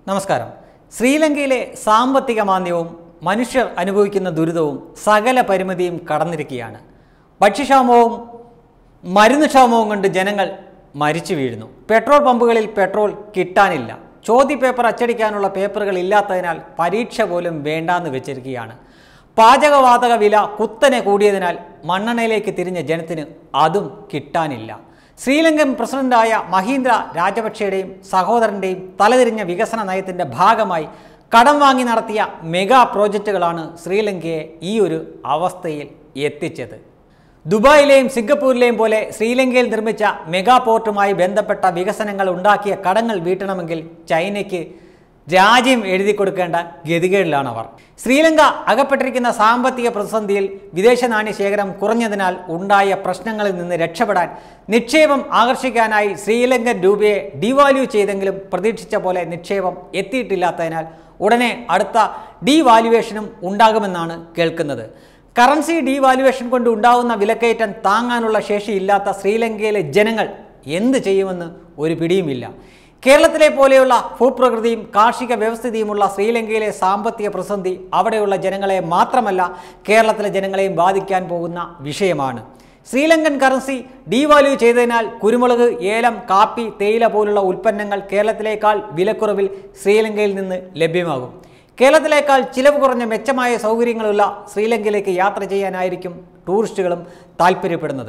നമസ്കാരം. ശ്രീലങ്കയിലെ സാമ്പത്തിക മാന്ദ്യവും മനുഷ്യർ അനുഭവിക്കുന്ന ദുരിതവും സകല പരിമിതിയും കടന്നിരിക്കുകയാണ്. ഭക്ഷ്യക്ഷാമവും മരുന്നുക്ഷാമവും കൊണ്ട് ജനങ്ങൾ മരിച്ചു വീഴുന്നു. പെട്രോൾ പമ്പുകളിൽ പെട്രോൾ കിട്ടാനില്ല. ചോദ്യപേപ്പർ അച്ചടിക്കാനുള്ള പേപ്പറുകൾ ഇല്ലാത്തതിനാൽ പരീക്ഷ പോലും വേണ്ടാന്ന് വെച്ചിരിക്കുകയാണ്. പാചകവാതക വില കുത്തനെ കൂടിയതിനാൽ മണ്ണെണ്ണയിലേക്ക് തിരിഞ്ഞ ജനത്തിന് അതും കിട്ടാനില്ല. ശ്രീലങ്കൻ പ്രസിഡന്റായ മഹീന്ദ്ര രാജപക്ഷയുടെയും സഹോദരൻ്റെയും തലതിരിഞ്ഞ വികസന നയത്തിൻ്റെ ഭാഗമായി കടം വാങ്ങി നടത്തിയ മെഗാ പ്രോജക്റ്റുകളാണ് ശ്രീലങ്കയെ ഈ ഒരു അവസ്ഥയിൽ എത്തിച്ചത്. ദുബായിലെയും സിംഗപ്പൂരിലെയും പോലെ ശ്രീലങ്കയിൽ നിർമ്മിച്ച മെഗാ പോർട്ടുമായി ബന്ധപ്പെട്ട വികസനങ്ങൾ ഉണ്ടാക്കിയ കടങ്ങൾ വീട്ടണമെങ്കിൽ ചൈനയ്ക്ക് രാജ്യം എഴുതി കൊടുക്കേണ്ട ഗതികേടിലാണവർ. ശ്രീലങ്ക അകപ്പെട്ടിരിക്കുന്ന സാമ്പത്തിക പ്രതിസന്ധിയിൽ വിദേശ നാണ്യശേഖരം കുറഞ്ഞതിനാൽ ഉണ്ടായ പ്രശ്നങ്ങളിൽ നിന്ന് രക്ഷപ്പെടാൻ നിക്ഷേപം ആകർഷിക്കാനായി ശ്രീലങ്കൻ രൂപയെ ഡിവാല്യൂ ചെയ്തെങ്കിലും പ്രതീക്ഷിച്ച പോലെ നിക്ഷേപം എത്തിയിട്ടില്ലാത്തതിനാൽ ഉടനെ അടുത്ത ഡീവാല്യുവേഷനും ഉണ്ടാകുമെന്നാണ് കേൾക്കുന്നത്. കറൻസി ഡീവാല്യുവേഷൻ കൊണ്ട് ഉണ്ടാകുന്ന വിലക്കയറ്റം താങ്ങാനുള്ള ശേഷിയില്ലാത്ത ശ്രീലങ്കയിലെ ജനങ്ങൾ എന്ത് ചെയ്യുമെന്ന് ഒരു പിടിയുമില്ല. കേരളത്തിലെ പോലെയുള്ള ഭൂപ്രകൃതിയും കാർഷിക വ്യവസ്ഥിതിയുമുള്ള ശ്രീലങ്കയിലെ സാമ്പത്തിക പ്രതിസന്ധി അവിടെയുള്ള ജനങ്ങളെ മാത്രമല്ല കേരളത്തിലെ ജനങ്ങളെയും ബാധിക്കാൻ പോകുന്ന വിഷയമാണ്. ശ്രീലങ്കൻ കറൻസി ഡീവാല്യൂ ചെയ്തതിനാൽ കുരുമുളക്, ഏലം, കാപ്പി, തേയില പോലുള്ള ഉൽപ്പന്നങ്ങൾ കേരളത്തിലേക്കാൾ വിലക്കുറവിൽ ശ്രീലങ്കയിൽ നിന്ന് ലഭ്യമാകും. കേരളത്തിലേക്കാൾ ചിലവ് കുറഞ്ഞ മെച്ചമായ സൗകര്യങ്ങളുള്ള ശ്രീലങ്കയിലേക്ക് യാത്ര ചെയ്യാനായിരിക്കും ടൂറിസ്റ്റുകളും താല്പര്യപ്പെടുന്നത്.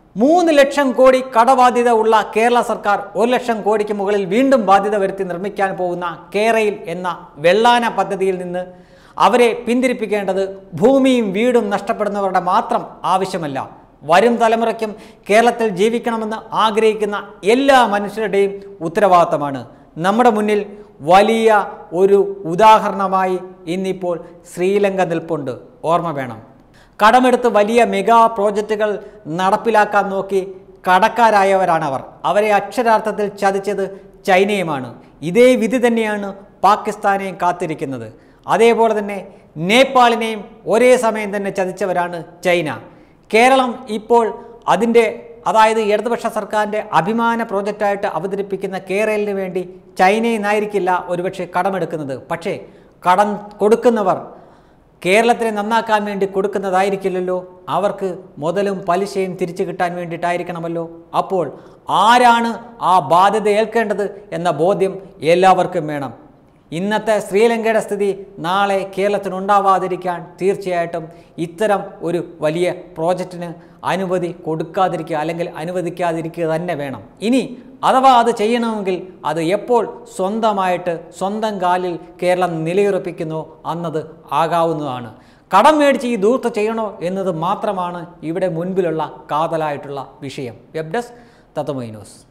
3 ലക്ഷം കോടി കടബാധ്യത ഉള്ള കേരള സർക്കാർ 1 ലക്ഷം കോടിക്ക് മുകളിൽ വീണ്ടും ബാധ്യത വരുത്തി നിർമ്മിക്കാൻ പോകുന്ന കേരയിൽ എന്ന വെള്ളാന പദ്ധതിയിൽ നിന്ന് അവരെ പിന്തിരിപ്പിക്കേണ്ടത് ഭൂമിയും വീടും നഷ്ടപ്പെടുന്നവരുടെ മാത്രം ആവശ്യമല്ല, വരും തലമുറയ്ക്കും കേരളത്തിൽ ജീവിക്കണമെന്ന് ആഗ്രഹിക്കുന്ന എല്ലാ മനുഷ്യരുടെയും ഉത്തരവാദിത്തമാണ്. നമ്മുടെ മുന്നിൽ വലിയ ഒരു ഉദാഹരണമായി ഇന്നിപ്പോൾ ശ്രീലങ്ക നിൽപ്പുണ്ട്. ഓർമ്മ വേണം, കടമെടുത്ത് വലിയ മെഗാ പ്രോജക്റ്റുകൾ നടപ്പിലാക്കാൻ നോക്കി കടക്കാരായവരാണവർ. അവരെ അക്ഷരാർത്ഥത്തിൽ ചതിച്ചത് ചൈനയുമാണ്. ഇതേ വിധി തന്നെയാണ് പാകിസ്ഥാനെയും കാത്തിരിക്കുന്നത്. അതേപോലെ തന്നെ നേപ്പാളിനെയും ഒരേ സമയം തന്നെ ചതിച്ചവരാണ് ചൈന. കേരളം ഇപ്പോൾ അതായത് ഇടതുപക്ഷ സർക്കാരിൻ്റെ അഭിമാന പ്രോജക്റ്റായിട്ട് അവതരിപ്പിക്കുന്ന കേരളിന് വേണ്ടി ചൈനയിൽ നിന്നായിരിക്കില്ല ഒരുപക്ഷെ കടമെടുക്കുന്നത്. പക്ഷേ കടം കൊടുക്കുന്നവർ കേരളത്തിനെ നന്നാക്കാൻ വേണ്ടി കൊടുക്കുന്നതായിരിക്കില്ലല്ലോ. അവർക്ക് മുതലും പലിശയും തിരിച്ചു കിട്ടാൻ വേണ്ടിയിട്ടായിരിക്കണമല്ലോ. അപ്പോൾ ആരാണ് ആ ബാധ്യത ഏൽക്കേണ്ടത് എന്ന ബോധ്യം എല്ലാവർക്കും വേണം. ഇന്നത്തെ ശ്രീലങ്കയുടെ സ്ഥിതി നാളെ കേരളത്തിനുണ്ടാവാതിരിക്കാൻ തീർച്ചയായിട്ടും ഇത്തരം ഒരു വലിയ പ്രോജക്റ്റിന് അനുമതി കൊടുക്കാതിരിക്കുക അല്ലെങ്കിൽ അനുവദിക്കാതിരിക്കുക തന്നെ വേണം. ഇനി അഥവാ അത് ചെയ്യണമെങ്കിൽ അത് എപ്പോൾ സ്വന്തം കാലിൽ കേരളം നിലയുറപ്പിക്കുന്നോ അന്നത് ആകാവുന്നതാണ്. കടം മേടിച്ച് ഈ ദൂർത്ത് ചെയ്യണോ എന്നത് മാത്രമാണ് ഇവിടെ മുൻപിലുള്ള കാതലായിട്ടുള്ള വിഷയം. Web desk Tatwamayi news.